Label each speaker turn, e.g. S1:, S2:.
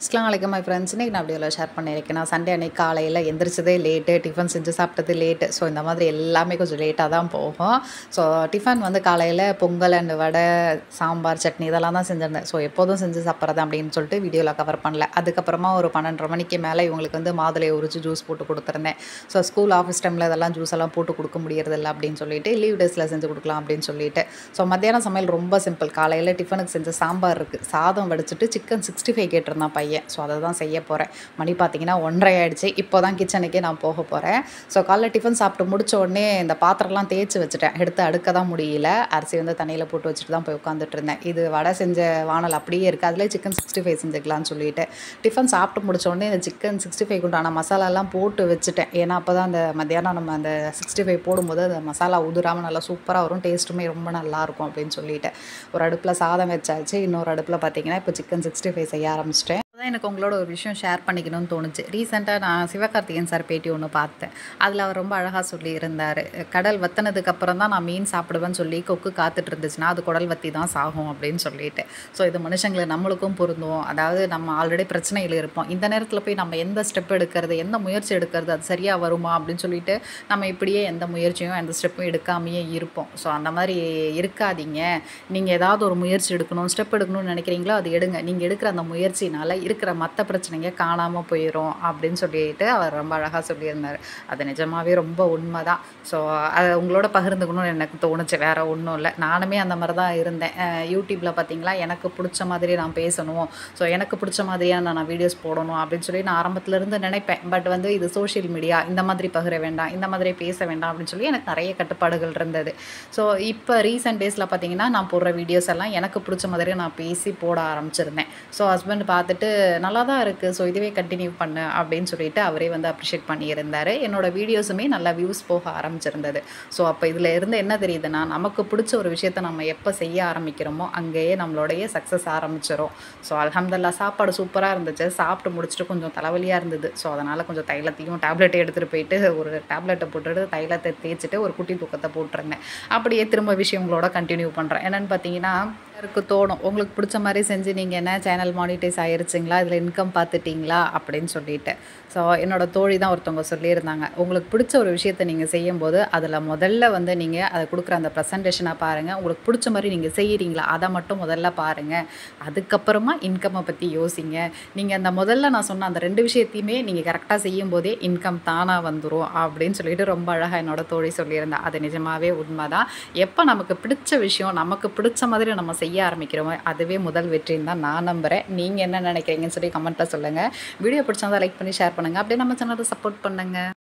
S1: அஸ்ஸலாமு அலைக்கும் my friends. இன்றைக்கி நான் வீடியோவில் ஷேர் பண்ணியிருக்கேன். நான் சண்டே அன்னைக்கு காலையில் எந்திரிச்சதே லேட்டு, டிஃபன் செஞ்சு சாப்பிட்டது லேட்டு. ஸோ இந்த மாதிரி எல்லாமே கொஞ்சம் லேட்டாக தான் போகும். ஸோ டிஃபன் வந்து காலையில் பொங்கல் அண்ட் வடை, சாம்பார், சட்னி இதெல்லாம் தான் செஞ்சுருந்தேன். ஸோ எப்போதும் செஞ்சு சாப்பிட்றது அப்படின்னு சொல்லிட்டு வீடியோவில் கவர் பண்ணல. அதுக்கப்புறமா ஒரு 12:30 மணிக்கு மேலே இவங்களுக்கு வந்து மாதுளையை உரிச்சு ஜூஸ் போட்டு கொடுத்துருந்தேன். ஸோ ஸ்கூல் ஆஃபீஸ் டைமில் இதெல்லாம் ஜூஸ் எல்லாம் போட்டு கொடுக்க முடியறதில்ல அப்படின்னு சொல்லிட்டு லீவ் டேஸில் செஞ்சு கொடுக்கலாம் அப்படின்னு சொல்லிட்டு. ஸோ மத்தியானம் சமையல் ரொம்ப சிம்பிள். காலையில் டிஃபனுக்கு செஞ்ச சாம்பார் இருக்குது, சாதம் வடிச்சிட்டு சிக்கன் 65 கேட்டிருந்தான் பையன். ஸோ அதை தான் செய்ய போகிறேன். மணி பார்த்தீங்கன்னா 1:30 ஆகிடுச்சு. இப்போ தான் கிச்சனுக்கே நான் போக போகிறேன். ஸோ காலைல டிஃபன் சாப்பிட்டு முடிச்ச உடனே இந்த பாத்திரம்லாம் தேய்ச்சி வச்சுட்டேன். எடுத்து அடுக்க தான் முடியல. அரிசி வந்து தண்ணியில் போட்டு வச்சுட்டு தான் போய் உட்காந்துட்டு இருந்தேன். இது வடை செஞ்ச வானல் அப்படியே இருக்குது, அதில் சிக்கன் 65 செஞ்சுக்கலான்னு சொல்லிட்டு டிஃபன் சாப்பிட்டு முடிச்ச உடனே இந்த சிக்கன் 65 உண்டான மசாலாலாம் போட்டு வச்சுட்டேன். ஏன்னா அப்போ தான் அந்த மத்தியானம் நம்ம அந்த 65 போடும்போது அந்த மசாலா உதிராமல் நல்லா சூப்பராக வரும், டேஸ்ட்டுமே ரொம்ப நல்லாயிருக்கும் அப்படின்னு சொல்லிட்டு ஒரு அடுப்பில் சாதம் வச்சாச்சு. இன்னொரு அடுப்பில் பார்த்தீங்கன்னா இப்போ சிக்கன் 65 செய்ய ஆரம்பிச்சிட்டேன். அதான் எனக்கு உங்களோட ஒரு விஷயம் ஷேர் பண்ணிக்கணும்னு தோணுச்சு. ரீசெண்டாக நான் சிவகார்த்திகேயன் சார் பேட்டி ஒன்று பார்த்தேன். அதில் அவர் ரொம்ப அழகாக சொல்லியிருந்தார், கடல் வத்தினதுக்கப்புறம் தான் நான் மீன் சாப்பிடுவேன்னு சொல்லி கொக்கு காத்துட்டு இருந்துச்சுன்னா அது குடல் வத்தி தான் சாகும் அப்படின்னு சொல்லிட்டு. ஸோ இது மனுஷங்களை நம்மளுக்கும் பொருந்தும். அதாவது நம்ம ஆல்ரெடி பிரச்சனையில் இருப்போம். இந்த நேரத்தில் போய் நம்ம எந்த ஸ்டெப் எடுக்கிறது, எந்த முயற்சி எடுக்கிறது, அது சரியாக வருமா அப்படின்னு சொல்லிட்டு நம்ம இப்படியே எந்த முயற்சியும் எந்த ஸ்டெப்பும் எடுக்காமையே இருப்போம். ஸோ அந்த மாதிரி இருக்காதீங்க. நீங்கள் ஏதாவது ஒரு முயற்சி எடுக்கணும், ஸ்டெப் எடுக்கணும்னு நினைக்கிறீங்களோ அது எடுங்க. நீங்கள் எடுக்கிற அந்த முயற்சினால் இருக்கிற மற்ற பிரச்சனைங்க காணாமல் போயிடும் அப்படின்னு சொல்லிட்டு அவர் ரொம்ப அழகாக சொல்லியிருந்தார். அது நிஜமாகவே ரொம்ப உண்மை தான். ஸோ அதை உங்களோட பகிர்ந்துக்கணும்னு எனக்கு தோணுச்சு, வேறு ஒன்றும் இல்லை. நானுமே அந்த மாதிரி தான் இருந்தேன். யூடியூப்பில் பார்த்தீங்களா, எனக்கு பிடிச்ச மாதிரி நான் பேசணும், ஸோ எனக்கு பிடிச்ச மாதிரியாக நான் வீடியோஸ் போடணும் அப்படின்னு சொல்லி நான் ஆரம்பத்துலேருந்து நினைப்பேன். பட் வந்து இது சோஷியல் மீடியா, இந்த மாதிரி பகிர வேண்டாம், இந்த மாதிரி பேச வேண்டாம் அப்படின்னு சொல்லி எனக்கு நிறைய கட்டுப்பாடுகள் இருந்தது. ஸோ இப்போ ரீசெண்ட் டேஸில் பார்த்தீங்கன்னா நான் போடுற வீடியோஸ் எல்லாம் எனக்கு பிடிச்ச மாதிரி நான் பேசி போட ஆரம்பிச்சிருந்தேன். ஸோ ஹஸ்பண்ட் பார்த்துட்டு நல்லா தான் இருக்குது, ஸோ இதுவே கண்டினியூ பண்ணு அப்படின்னு சொல்லிட்டு அவரே வந்து அப்ரிஷியேட் பண்ணியிருந்தார். என்னோடய வீடியோஸுமே நல்லா வியூஸ் போக ஆரம்பிச்சிருந்தது. ஸோ அப்போ இதில் இருந்து என்ன தெரியுதுன்னா, நமக்கு பிடிச்ச ஒரு விஷயத்தை நம்ம எப்போ செய்ய ஆரம்பிக்கிறோமோ அங்கேயே நம்மளுடைய சக்ஸஸ் ஆரம்பிச்சிடும். ஸோ அல்ஹம்துலில்லாஹ் சாப்பாடு சூப்பராக இருந்துச்சு. சாப்பிட்டு முடிச்சுட்டு கொஞ்சம் தலைவலியாக இருந்தது. ஸோ அதனால் கொஞ்சம் தைலத்தையும் டேப்லெட்டை எடுத்துகிட்டு போயிட்டு ஒரு டேப்லெட்டை போட்டுட்டு தைலத்தை தேய்ச்சிட்டு ஒரு குட்டி தூக்கத்தை போட்டிருந்தேன். அப்படியே திரும்ப விஷயங்களோட கண்டினியூ பண்ணுறேன். என்னென்னு பார்த்தீங்கன்னா, யாருக்கு தோணும் உங்களுக்கு பிடிச்ச மாதிரி செஞ்சு நீங்கள் என்ன சேனல் மானிட்டைஸ் ஆகிருச்சிங்களா, இதில் இன்கம் பார்த்துட்டிங்களா அப்படின்னு சொல்லிட்டு. ஸோ என்னோடய தோழி தான் ஒருத்தவங்க சொல்லியிருந்தாங்க, உங்களுக்கு பிடிச்ச ஒரு விஷயத்தை நீங்கள் செய்யும்போது அதில் முதல்ல வந்து நீங்கள் அதை கொடுக்குற அந்த ப்ரெசன்டேஷனாக பாருங்கள். உங்களுக்கு பிடிச்ச மாதிரி நீங்கள் செய்கிறீங்களா அதை மட்டும் முதல்ல பாருங்கள். அதுக்கப்புறமா இன்கம்மை பற்றி யோசிங்க. நீங்கள் அந்த முதல்ல நான் சொன்ன அந்த 2 விஷயத்தையுமே நீங்கள் கரெக்டாக செய்யும்போதே இன்கம் தானாக வந்துடும் அப்படின்னு சொல்லிட்டு ரொம்ப அழகாக என்னோடய தோழி சொல்லியிருந்தா. அது நிஜமாகவே உண்மை தான். எப்போ நமக்கு பிடிச்ச விஷயம் நமக்கு பிடிச்ச மாதிரி நம்ம செய்ய ஆரம்பிக்கிறோமோ அதுவே முதல் வெற்றின்னு தான் நான் நம்புகிறேன். நீங்கள் என்ன நினைக்கிறீங்கன்னு சொல்லி கமெண்ட்டில் சொல்லுங்கள். வீடியோ பிடிச்சிருந்தா லைக் பண்ணி ஷேர் பண்ணுங்கள். அப்படியே நம்ம சேனலை சப்போர்ட் பண்ணுங்கள்.